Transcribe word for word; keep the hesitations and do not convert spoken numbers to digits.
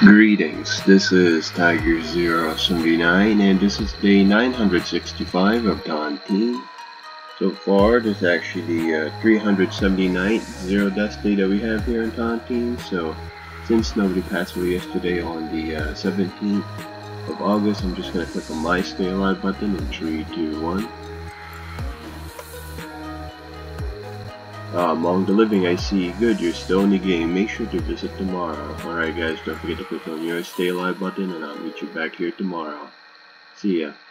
Greetings, this is Tiger zero seven nine and this is day nine hundred sixty-five of Tontine. So far, this is actually the uh, three hundred seventy-ninth zero deaths day that we have here in Tontine. So since nobody passed away yesterday on the uh, seventeenth of August, I'm just going to click on my stay alive button in three, two, one. Uh, among the living, I see. Good, you're still in the game. Make sure to visit tomorrow. Alright guys, don't forget to click on your stay alive button and I'll meet you back here tomorrow. See ya.